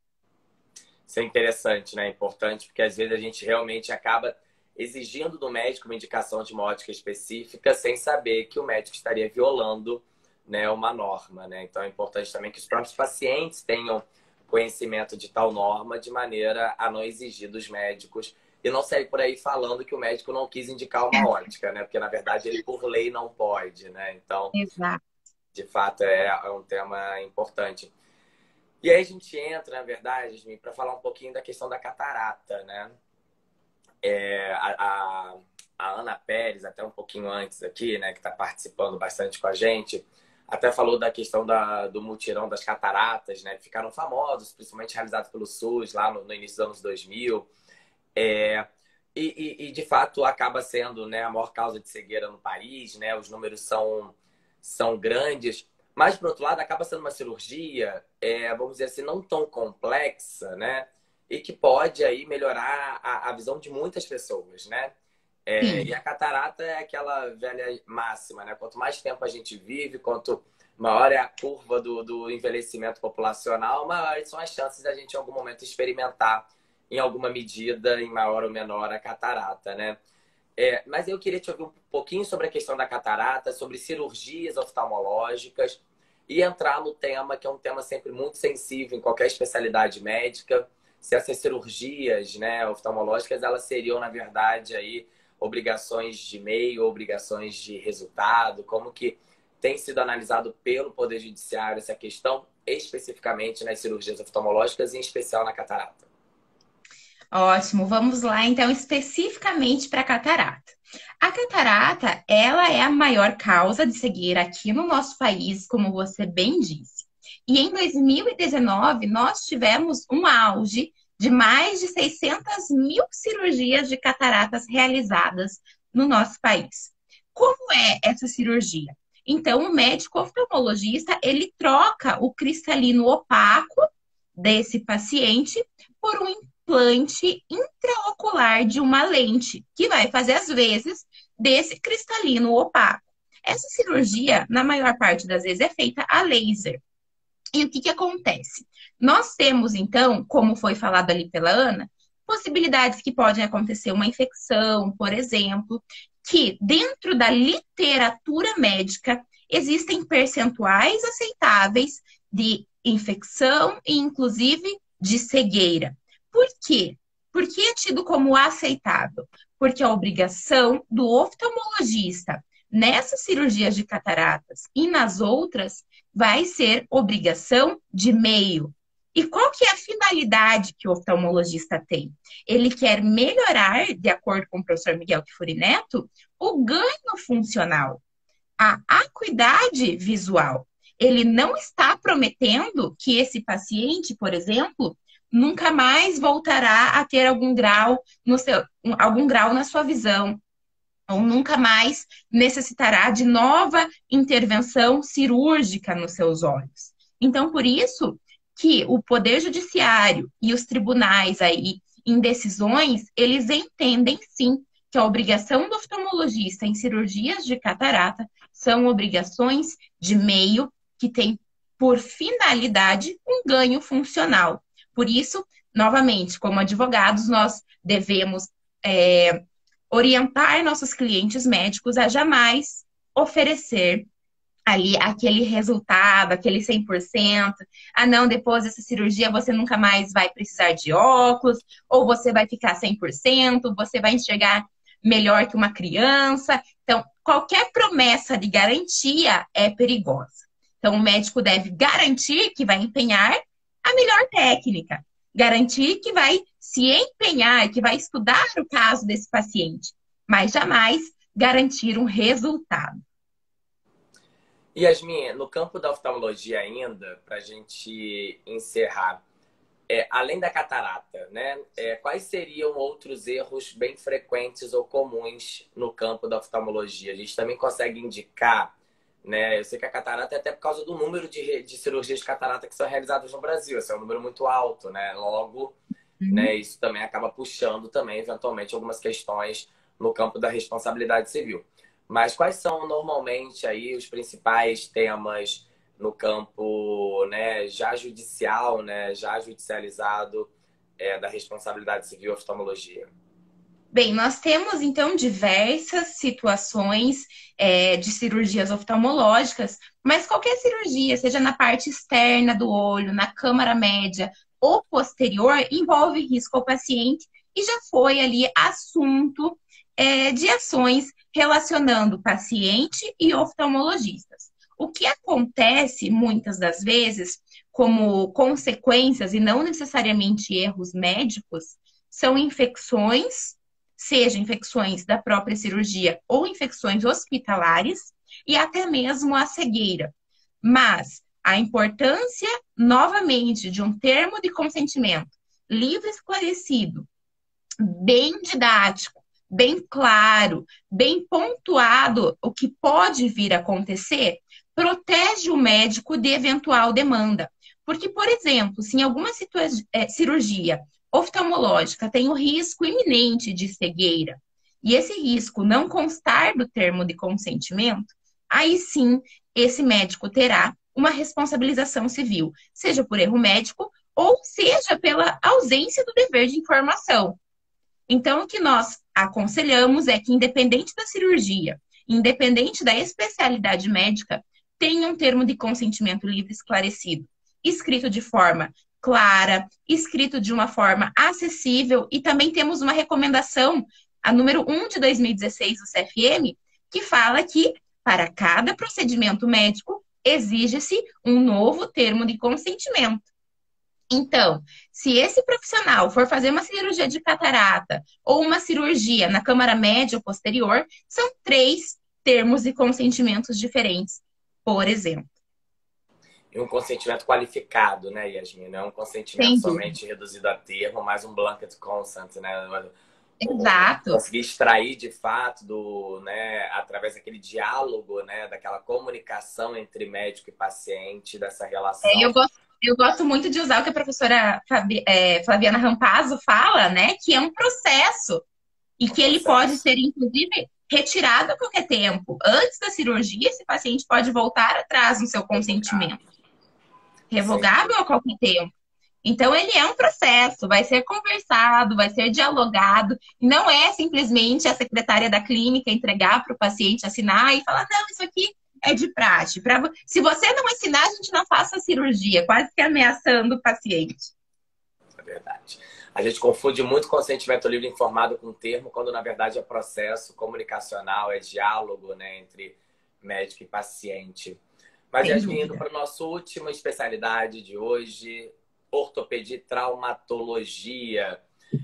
[SPEAKER 1] Isso é interessante, né? É importante, porque às vezes a gente realmente acaba exigindo do médico uma indicação de uma ótica específica sem saber que o médico estaria violando, né, uma norma, né? Então é importante também que os próprios pacientes tenham conhecimento de tal norma de maneira a não exigir dos médicos e não sair por aí falando que o médico não quis indicar uma ótica, né? Porque na verdade ele por lei não pode, né? Então,
[SPEAKER 2] exato.
[SPEAKER 1] De fato, é um tema importante. E aí a gente entra, na verdade, Yasmin, para falar um pouquinho da questão da catarata, né? É, a, a, a Ana Pérez, até um pouquinho antes aqui, né, que está participando bastante com a gente, até falou da questão da, do mutirão das cataratas, né? Que ficaram famosos, principalmente realizados pelo SUS lá no, no início dos anos dois mil. É, e, e, e, de fato, acaba sendo, né, a maior causa de cegueira no país, né? Os números são... são grandes, mas, por outro lado, acaba sendo uma cirurgia, é, vamos dizer assim, não tão complexa, né? E que pode aí melhorar a, a visão de muitas pessoas, né? É, e a catarata é aquela velha máxima, né? Quanto mais tempo a gente vive, quanto maior é a curva do, do envelhecimento populacional, maiores são as chances da gente, em algum momento, experimentar, em alguma medida, em maior ou menor, a catarata, né? É, mas eu queria te ouvir um pouquinho sobre a questão da catarata, sobre cirurgias oftalmológicas e entrar no tema, que é um tema sempre muito sensível em qualquer especialidade médica, se essas cirurgias, né, oftalmológicas, elas seriam, na verdade, aí, obrigações de meio, obrigações de resultado, como que tem sido analisado pelo Poder Judiciário essa questão, especificamente nas cirurgias oftalmológicas, em especial na catarata.
[SPEAKER 2] Ótimo, vamos lá então especificamente para a catarata. A catarata, ela é a maior causa de cegueira aqui no nosso país, como você bem disse. E em dois mil e dezenove, nós tivemos um auge de mais de seiscentas mil cirurgias de cataratas realizadas no nosso país. Como é essa cirurgia? Então, o médico oftalmologista, ele troca o cristalino opaco desse paciente por um implante intraocular de uma lente, que vai fazer as vezes desse cristalino opaco. Essa cirurgia, na maior parte das vezes, é feita a laser. E o que que acontece? Nós temos, então, como foi falado ali pela Ana, possibilidades que podem acontecer uma infecção, por exemplo, que dentro da literatura médica existem percentuais aceitáveis de infecção e, inclusive, de cegueira. Por quê? Por que é tido como aceitável? Porque a obrigação do oftalmologista nessas cirurgias de cataratas e nas outras vai ser obrigação de meio. E qual que é a finalidade que o oftalmologista tem? Ele quer melhorar, de acordo com o professor Miguel Kfouri Neto, o ganho funcional, a acuidade visual. Ele não está prometendo que esse paciente, por exemplo, nunca mais voltará a ter algum grau no seu, algum grau na sua visão, ou nunca mais necessitará de nova intervenção cirúrgica nos seus olhos. Então, por isso que o Poder Judiciário e os tribunais aí, em decisões, eles entendem sim que a obrigação do oftalmologista em cirurgias de catarata são obrigações de meio que tem por finalidade um ganho funcional. Por isso, novamente, como advogados, nós devemos é, orientar nossos clientes médicos a jamais oferecer ali aquele resultado, aquele cem por cento. Ah, não, depois dessa cirurgia você nunca mais vai precisar de óculos, ou você vai ficar cem por cento, você vai enxergar melhor que uma criança. Então, qualquer promessa de garantia é perigosa. Então, o médico deve garantir que vai empenhar a melhor técnica, garantir que vai se empenhar, que vai estudar o caso desse paciente, mas jamais garantir um resultado.
[SPEAKER 1] Yasmin, no campo da oftalmologia ainda, para a gente encerrar, é, além da catarata, né, é, quais seriam outros erros bem frequentes ou comuns no campo da oftalmologia? A gente também consegue indicar, né, eu sei que a catarata é até por causa do número de, de cirurgias de catarata que são realizadas no Brasil, esse é um número muito alto, né, logo, uhum. né, isso também acaba puxando também, eventualmente, algumas questões no campo da responsabilidade civil. Mas quais são normalmente aí os principais temas no campo, né, já judicial, né, já judicializado é, da responsabilidade civil e oftalmologia?
[SPEAKER 2] Bem, nós temos então diversas situações é, de cirurgias oftalmológicas, mas qualquer cirurgia, seja na parte externa do olho, na câmara média ou posterior, envolve risco ao paciente e já foi ali assunto é, de ações relacionando paciente e oftalmologistas. O que acontece muitas das vezes, como consequências e não necessariamente erros médicos, são infecções, seja infecções da própria cirurgia ou infecções hospitalares, e até mesmo a cegueira. Mas a importância, novamente, de um termo de consentimento livre, esclarecido, bem didático, bem claro, bem pontuado o que pode vir a acontecer, protege o médico de eventual demanda. Porque, por exemplo, se em alguma é, cirurgia oftalmológica tem o risco iminente de cegueira e esse risco não constar do termo de consentimento, aí sim esse médico terá uma responsabilização civil, seja por erro médico ou seja pela ausência do dever de informação. Então, o que nós aconselhamos é que, independente da cirurgia, independente da especialidade médica, tenha um termo de consentimento livre esclarecido, escrito de forma clara, escrito de uma forma acessível, e também temos uma recomendação, a número um de dois mil e dezesseis do C F M, que fala que, para cada procedimento médico, exige-se um novo termo de consentimento. Então, se esse profissional for fazer uma cirurgia de catarata ou uma cirurgia na câmara média ou posterior, são três termos de consentimentos diferentes, por exemplo.
[SPEAKER 1] E um consentimento qualificado, né, Yasmin? Não é um consentimento somente reduzido a termo, mas um blanket consent, né?
[SPEAKER 2] Exato.
[SPEAKER 1] Conseguir extrair de fato, do, né, através daquele diálogo, né, daquela comunicação entre médico e paciente, dessa relação.
[SPEAKER 2] É, eu gosto Eu gosto muito de usar o que a professora Fabi, é, Flaviana Rampazzo fala, né? Que é um processo e que ele pode ser, inclusive, retirado a qualquer tempo. Antes da cirurgia, esse paciente pode voltar atrás no seu consentimento. Revogável a qualquer tempo. Então, ele é um processo, vai ser conversado, vai ser dialogado. Não é simplesmente a secretária da clínica entregar para o paciente assinar e falar, não, isso aqui é de praxe. Pra... Se você não ensinar, a gente não faça a cirurgia, quase que ameaçando o paciente.
[SPEAKER 1] É verdade. A gente confunde muito consentimento livre informado com termo, quando na verdade é processo comunicacional, é diálogo, né, entre médico e paciente. Mas, Yasmin, indo para a nossa última especialidade de hoje, ortopedia e traumatologia.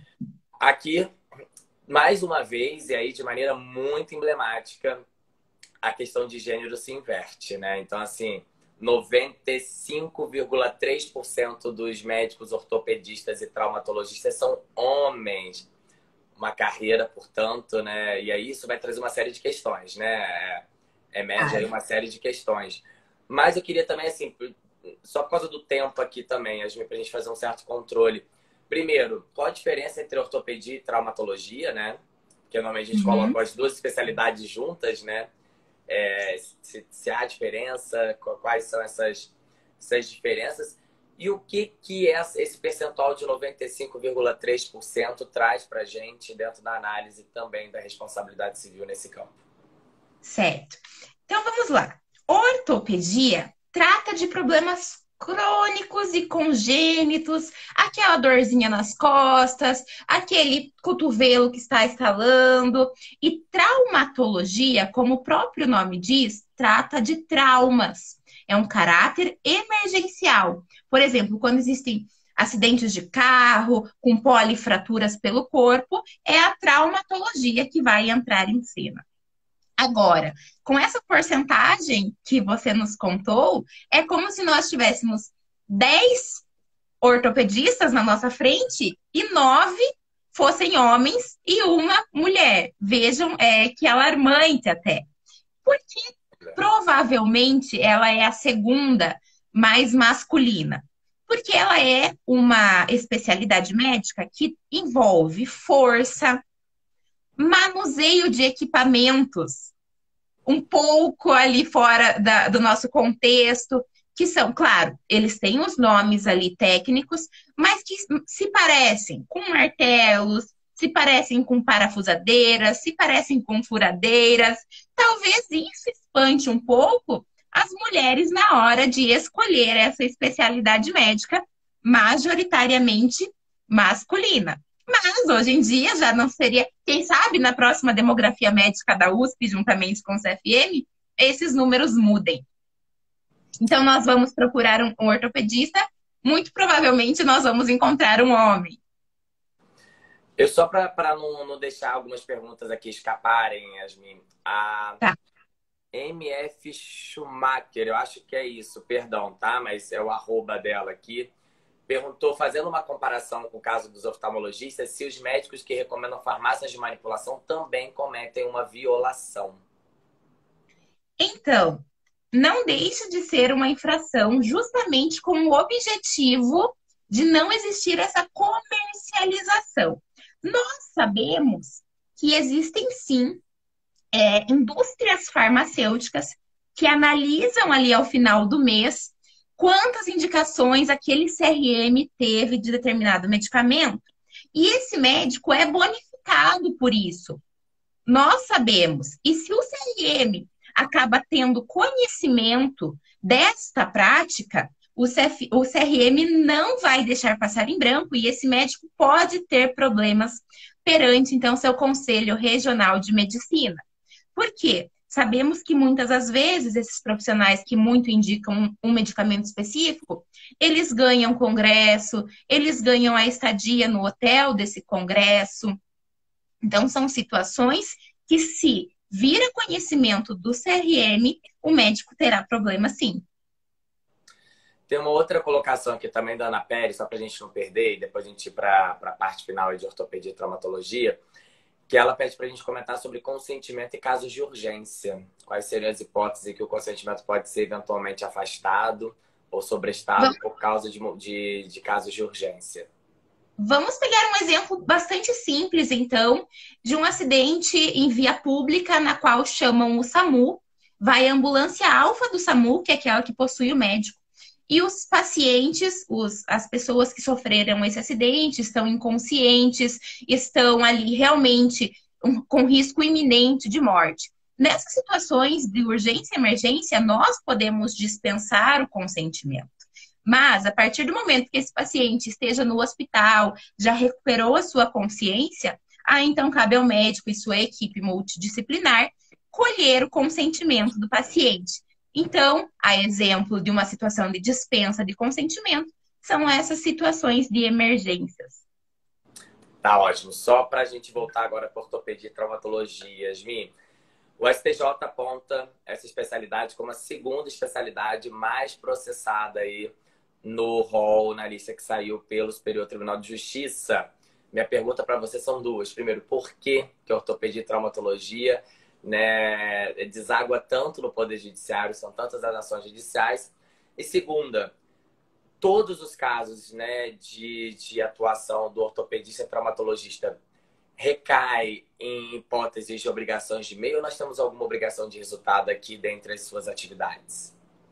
[SPEAKER 1] Aqui, mais uma vez, e aí de maneira muito emblemática, a questão de gênero se inverte, né? Então, assim, noventa e cinco vírgula três por cento dos médicos ortopedistas e traumatologistas são homens. Uma carreira, portanto, né? E aí isso vai trazer uma série de questões, né? Emerge aí uma série de questões. Mas eu queria também, assim, só por causa do tempo aqui também, Yasmin, para a gente fazer um certo controle. Primeiro, qual a diferença entre ortopedia e traumatologia, né? Porque normalmente a gente
[SPEAKER 2] Uhum.
[SPEAKER 1] coloca as duas especialidades juntas, né? É, se, se há diferença, quais são essas, essas diferenças. E o que, que esse percentual de noventa e cinco vírgula três por cento traz para a gente dentro da análise também da responsabilidade civil nesse campo?
[SPEAKER 2] Certo. Então vamos lá. Ortopedia trata de problemas crônicos e congênitos, aquela dorzinha nas costas, aquele cotovelo que está estalando. E traumatologia, como o próprio nome diz, trata de traumas. É um caráter emergencial. Por exemplo, quando existem acidentes de carro, com polifraturas pelo corpo, é a traumatologia que vai entrar em cena. Agora, com essa porcentagem que você nos contou, é como se nós tivéssemos dez ortopedistas na nossa frente e nove fossem homens e uma mulher. Vejam, é que alarmante até. Porque provavelmente ela é a segunda mais masculina. Porque ela é uma especialidade médica que envolve força, manuseio de equipamentos, um pouco ali fora da, do nosso contexto, que são, claro, eles têm os nomes ali técnicos, mas que se parecem com martelos, se parecem com parafusadeiras, se parecem com furadeiras. Talvez isso espante um pouco as mulheres na hora de escolher essa especialidade médica majoritariamente masculina. Mas hoje em dia já não seria, quem sabe na próxima demografia médica da U S P, juntamente com o C F M, esses números mudem. Então nós vamos procurar um, um ortopedista, muito provavelmente nós vamos encontrar um homem.
[SPEAKER 1] Eu só para não, não deixar algumas perguntas aqui escaparem, Yasmin, a
[SPEAKER 2] Tá.
[SPEAKER 1] M F Schumacher, eu acho que é isso, perdão, tá? Mas é o arroba dela aqui. Perguntou, fazendo uma comparação com o caso dos oftalmologistas, se os médicos que recomendam farmácias de manipulação também cometem uma violação.
[SPEAKER 2] Então, não deixa de ser uma infração justamente com o objetivo de não existir essa comercialização. Nós sabemos que existem, sim, é, indústrias farmacêuticas que analisam ali ao final do mês quantas indicações aquele C R M teve de determinado medicamento. E esse médico é bonificado por isso. Nós sabemos. E se o C R M acaba tendo conhecimento desta prática, o, C F, o C R M não vai deixar passar em branco e esse médico pode ter problemas perante, então, seu Conselho Regional de Medicina. Por quê? Sabemos que muitas das vezes esses profissionais que muito indicam um medicamento específico, eles ganham congresso, eles ganham a estadia no hotel desse congresso. Então, são situações que, se vira conhecimento do C R M, o médico terá problema sim.
[SPEAKER 1] Tem uma outra colocação aqui também da Ana Pérez, só para a gente não perder, e depois a gente ir para a parte final de ortopedia e traumatologia, que ela pede para a gente comentar sobre consentimento em casos de urgência. Quais seriam as hipóteses que o consentimento pode ser eventualmente afastado ou sobrestado Vamos... por causa de, de, de casos de urgência?
[SPEAKER 2] Vamos pegar um exemplo bastante simples, então, de um acidente em via pública na qual chamam o SAMU. Vai a ambulância alfa do SAMU, que é aquela que possui o médico. E os pacientes, os, as pessoas que sofreram esse acidente, estão inconscientes, estão ali realmente um, com risco iminente de morte. Nessas situações de urgência e emergência, nós podemos dispensar o consentimento. Mas, a partir do momento que esse paciente esteja no hospital, já recuperou a sua consciência, aí então cabe ao médico e sua equipe multidisciplinar colher o consentimento do paciente. Então, a exemplo de uma situação de dispensa de consentimento, são essas situações de emergências.
[SPEAKER 1] Tá ótimo. Só para a gente voltar agora para ortopedia e traumatologia, Yasmin, o S T J aponta essa especialidade como a segunda especialidade mais processada aí no rol, na lista que saiu pelo Superior Tribunal de Justiça. Minha pergunta para você são duas. Primeiro, por que que a ortopedia e traumatologia, né, deságua tanto no Poder Judiciário, são tantas as ações judiciais? E segunda, todos os casos, né, de, de atuação do ortopedista e traumatologista recai em hipóteses de obrigações de meio ou nós temos alguma obrigação de resultado aqui dentre as suas atividades?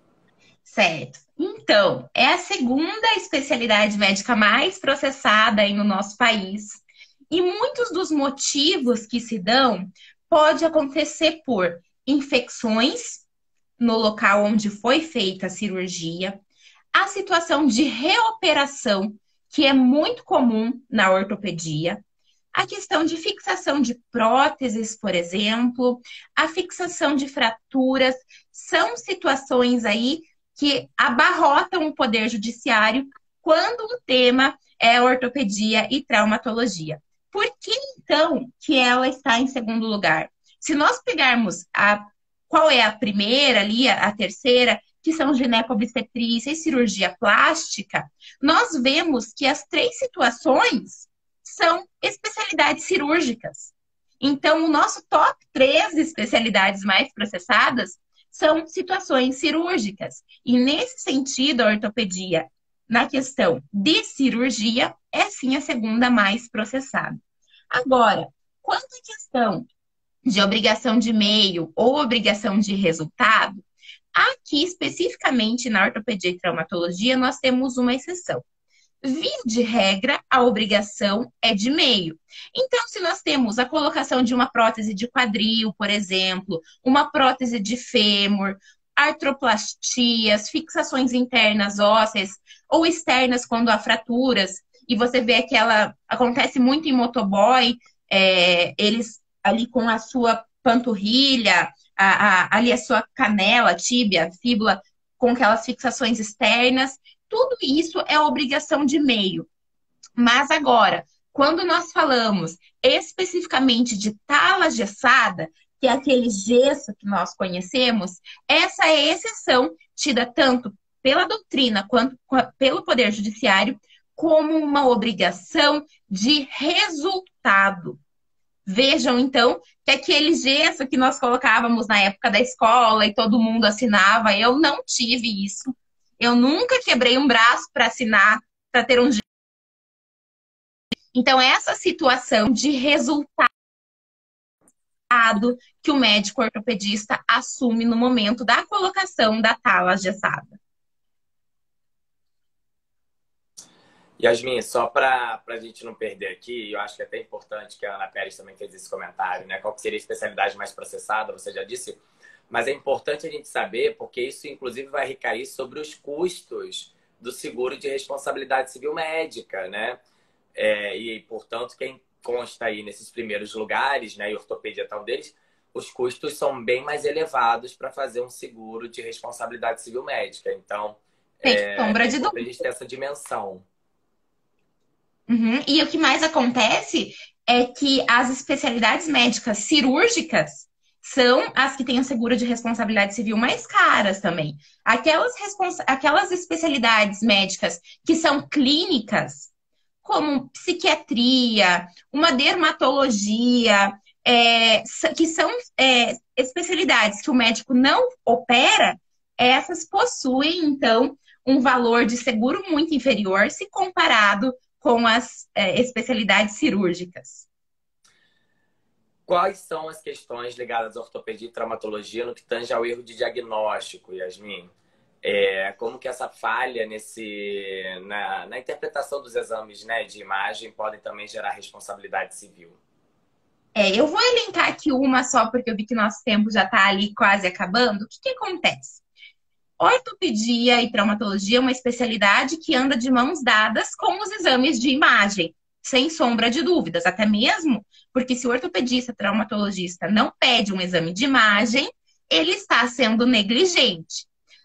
[SPEAKER 2] Certo. Então, é a segunda especialidade médica mais processada aí no nosso país. E muitos dos motivos que se dão pode acontecer por infecções no local onde foi feita a cirurgia, a situação de reoperação, que é muito comum na ortopedia, a questão de fixação de próteses, por exemplo, a fixação de fraturas, são situações aí que abarrotam o Poder Judiciário quando o tema é ortopedia e traumatologia. Por que, então, que ela está em segundo lugar? Se nós pegarmos a, qual é a primeira ali, a, a terceira, que são ginecobstetrícia e cirurgia plástica, nós vemos que as três situações são especialidades cirúrgicas. Então, o nosso top três especialidades mais processadas são situações cirúrgicas. E, nesse sentido, a ortopedia, na questão de cirurgia, é sim a segunda mais processada. Agora, quanto à questão de obrigação de meio ou obrigação de resultado, aqui, especificamente na ortopedia e traumatologia, nós temos uma exceção. Via de regra, a obrigação é de meio. Então, se nós temos a colocação de uma prótese de quadril, por exemplo, uma prótese de fêmur, artroplastias, fixações internas ósseas ou externas quando há fraturas, e você vê que ela acontece muito em motoboy, é, eles ali com a sua panturrilha, a, a, ali a sua canela, tíbia, fíbula, com aquelas fixações externas. Tudo isso é obrigação de meio. Mas agora, quando nós falamos especificamente de tala gessada, que é aquele gesso que nós conhecemos, essa é a exceção tida tanto pela doutrina quanto pelo Poder Judiciário como uma obrigação de resultado. Vejam, então, que aquele gesso que nós colocávamos na época da escola e todo mundo assinava, eu não tive isso. Eu nunca quebrei um braço para assinar, para ter um... Então, essa situação de resultado que o médico ortopedista assume no momento da colocação da tala gessada.
[SPEAKER 1] Yasmin, só para a gente não perder aqui, eu acho que é até importante que a Ana Pérez também fez esse comentário, né? Qual que seria a especialidade mais processada, você já disse, mas é importante a gente saber, porque isso inclusive vai recair sobre os custos do seguro de responsabilidade civil médica, né? É, e, portanto, quem consta aí nesses primeiros lugares, né, e ortopedia é um deles, os custos são bem mais elevados para fazer um seguro de responsabilidade civil médica. Então, é,
[SPEAKER 2] sombra
[SPEAKER 1] é
[SPEAKER 2] de
[SPEAKER 1] importante
[SPEAKER 2] dúvida.
[SPEAKER 1] a gente ter essa dimensão.
[SPEAKER 2] Uhum. E o que mais acontece é que as especialidades médicas cirúrgicas são as que têm o seguro de responsabilidade civil mais caras também. Aquelas, aquelas especialidades médicas que são clínicas, como psiquiatria, uma dermatologia, é, que são é, especialidades que o médico não opera, essas possuem, então, um valor de seguro muito inferior se comparado com as é, especialidades cirúrgicas.
[SPEAKER 1] Quais são as questões ligadas à ortopedia e traumatologia no que tange ao erro de diagnóstico, Yasmin? É, como que essa falha nesse, na, na interpretação dos exames, né, de imagem podem também gerar responsabilidade civil?
[SPEAKER 2] É, eu vou elencar aqui uma só, porque eu vi que nosso tempo já está ali quase acabando. O que, que acontece? Ortopedia e traumatologia é uma especialidade que anda de mãos dadas com os exames de imagem, sem sombra de dúvidas, até mesmo porque se o ortopedista, traumatologista não pede um exame de imagem, ele está sendo negligente.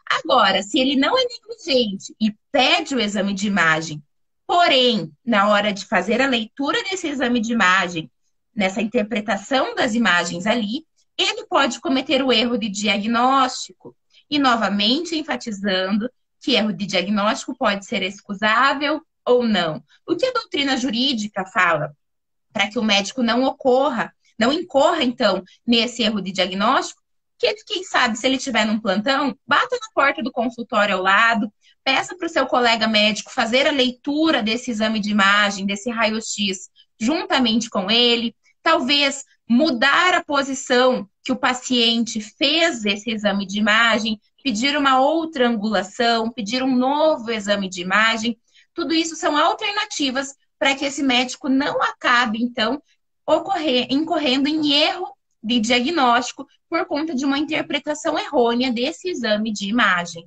[SPEAKER 2] Agora, se ele não é negligente e pede o exame de imagem, porém, na hora de fazer a leitura desse exame de imagem, nessa interpretação das imagens ali, ele pode cometer o erro de diagnóstico. E, novamente, enfatizando que erro de diagnóstico pode ser excusável ou não. O que a doutrina jurídica fala para que o médico não ocorra, não incorra, então, nesse erro de diagnóstico, que, quem sabe, se ele estiver num plantão, bata na porta do consultório ao lado, peça para o seu colega médico fazer a leitura desse exame de imagem, desse raio-x, juntamente com ele, talvez mudar a posição que o paciente fez esse exame de imagem, pedir uma outra angulação, pedir um novo exame de imagem. Tudo isso são alternativas para que esse médico não acabe, então, ocorrer, incorrendo em erro de diagnóstico por conta de uma interpretação errônea desse exame de imagem.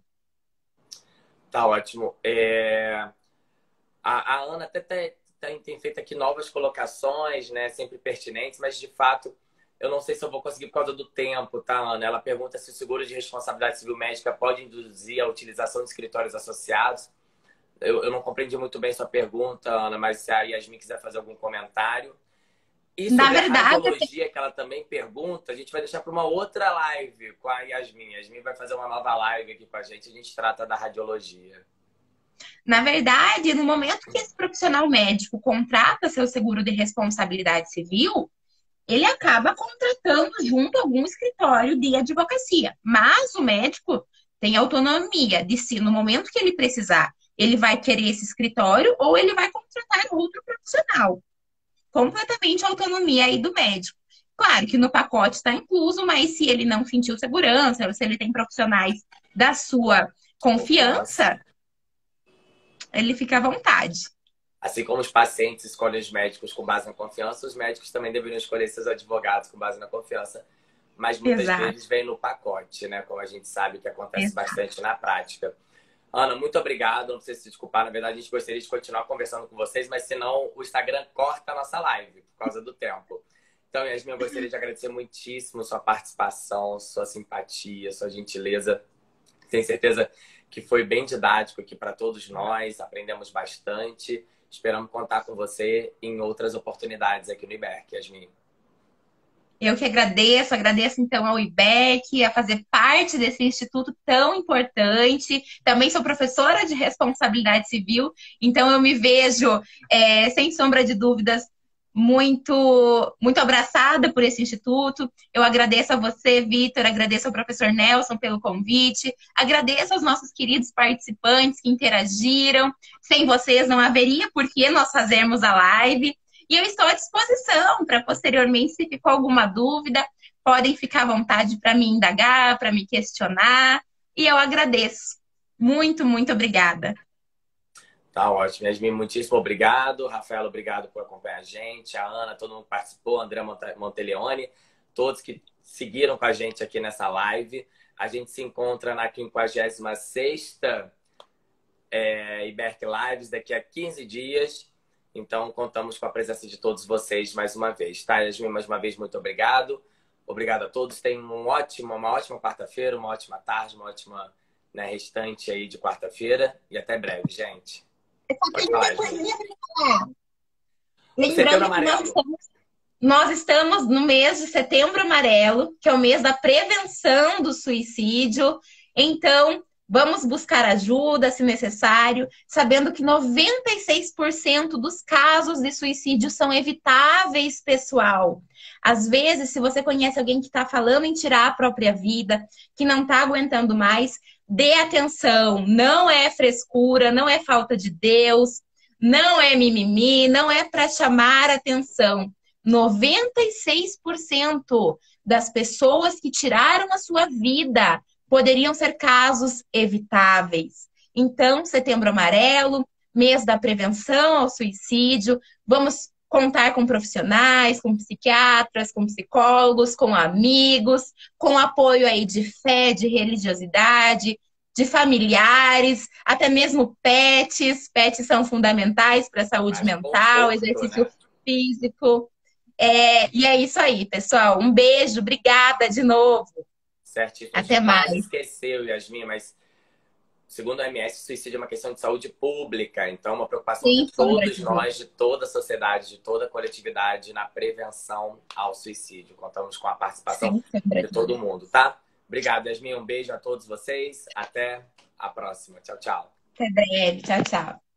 [SPEAKER 1] Tá ótimo. É... A, a Ana até tem, tem, tem feito aqui novas colocações, né? Sempre pertinentes, mas de fato eu não sei se eu vou conseguir por causa do tempo, tá, Ana? Ela pergunta se o seguro de responsabilidade civil médica pode induzir a utilização de escritórios associados. Eu, eu não compreendi muito bem sua pergunta, Ana, mas se a Yasmin quiser fazer algum comentário. E sobre
[SPEAKER 2] Na
[SPEAKER 1] a
[SPEAKER 2] verdade,
[SPEAKER 1] radiologia que ela também pergunta, a gente vai deixar para uma outra live com a Yasmin. A Yasmin vai fazer uma nova live aqui com a gente, a gente trata da radiologia.
[SPEAKER 2] Na verdade, no momento que esse profissional médico contrata seu seguro de responsabilidade civil, ele acaba contratando junto a algum escritório de advocacia. Mas o médico tem autonomia de se, no momento que ele precisar, ele vai querer esse escritório ou ele vai contratar outro profissional. Completamente autonomia aí do médico. Claro que no pacote está incluso, mas se ele não sentiu segurança, ou se ele tem profissionais da sua confiança, ele fica à vontade.
[SPEAKER 1] Assim como os pacientes escolhem os médicos com base na confiança, os médicos também deveriam escolher seus advogados com base na confiança, mas muitas
[SPEAKER 2] Exato.
[SPEAKER 1] vezes vem no pacote, né? Como a gente sabe que acontece
[SPEAKER 2] Exato.
[SPEAKER 1] bastante na prática. Ana, muito obrigado. Não precisa se desculpar. Na verdade, a gente gostaria de continuar conversando com vocês, mas senão o Instagram corta a nossa live por causa do tempo. Então, Yasmin, eu gostaria de agradecer muitíssimo sua participação, sua simpatia, sua gentileza. Tenho certeza que foi bem didático aqui para todos nós. Aprendemos bastante. Esperamos contar com você em outras oportunidades aqui no I B E R C, Yasmin.
[SPEAKER 2] Eu que agradeço, agradeço então ao I B E C, a fazer parte desse instituto tão importante. Também sou professora de responsabilidade civil, então eu me vejo, é, sem sombra de dúvidas, muito, muito abraçada por esse instituto. Eu agradeço a você, Vitor, agradeço ao professor Nelson pelo convite, agradeço aos nossos queridos participantes que interagiram. Sem vocês não haveria por que nós fazermos a live. E eu estou à disposição para, posteriormente, se ficou alguma dúvida, podem ficar à vontade para me indagar, para me questionar. E eu agradeço. Muito, muito obrigada.
[SPEAKER 1] Tá ótimo. Yasmin, muitíssimo obrigado. Rafael, obrigado por acompanhar a gente. A Ana, todo mundo participou. André Monteleone, todos que seguiram com a gente aqui nessa live. A gente se encontra na quinquagésima sexta é, I B E R C Lives daqui a quinze dias. Então, contamos com a presença de todos vocês mais uma vez, tá? Yasmin, mais uma vez, muito obrigado. Obrigado a todos. Tenham um ótimo, uma ótima quarta-feira, uma ótima tarde, uma ótima, né, restante aí de quarta-feira. E até breve, gente. Pode falar, Yasmin.
[SPEAKER 2] Lembrando que nós estamos, nós estamos no mês de Setembro Amarelo, que é o mês da prevenção do suicídio. Então, vamos buscar ajuda, se necessário, sabendo que noventa e seis por cento dos casos de suicídio são evitáveis, pessoal. Às vezes, se você conhece alguém que está falando em tirar a própria vida, que não está aguentando mais, dê atenção. Não é frescura, não é falta de Deus, não é mimimi, não é para chamar atenção. noventa e seis por cento das pessoas que tiraram a sua vida poderiam ser casos evitáveis. Então, Setembro Amarelo, mês da prevenção ao suicídio, vamos contar com profissionais, com psiquiatras, com psicólogos, com amigos, com apoio aí de fé, de religiosidade, de familiares, até mesmo pets. Pets são fundamentais para a saúde
[SPEAKER 1] Mas
[SPEAKER 2] mental,
[SPEAKER 1] conforto,
[SPEAKER 2] exercício
[SPEAKER 1] né?
[SPEAKER 2] físico. É, e é isso aí, pessoal. Um beijo, obrigada de novo.
[SPEAKER 1] Certíssimo.
[SPEAKER 2] Até
[SPEAKER 1] A gente
[SPEAKER 2] mais.
[SPEAKER 1] quase esqueceu, Yasmin, mas segundo a O M S, o suicídio é uma questão de saúde pública. Então, é uma preocupação
[SPEAKER 2] Sem
[SPEAKER 1] de
[SPEAKER 2] sombra
[SPEAKER 1] todos
[SPEAKER 2] de
[SPEAKER 1] nós,
[SPEAKER 2] dúvida.
[SPEAKER 1] de toda a sociedade, de toda a coletividade na prevenção ao suicídio. Contamos com a participação
[SPEAKER 2] Sem sombra
[SPEAKER 1] de
[SPEAKER 2] de
[SPEAKER 1] todo
[SPEAKER 2] dúvida.
[SPEAKER 1] mundo, tá? Obrigado, Yasmin. Um beijo a todos vocês. Até a próxima. Tchau, tchau.
[SPEAKER 2] Até breve. Tchau, tchau.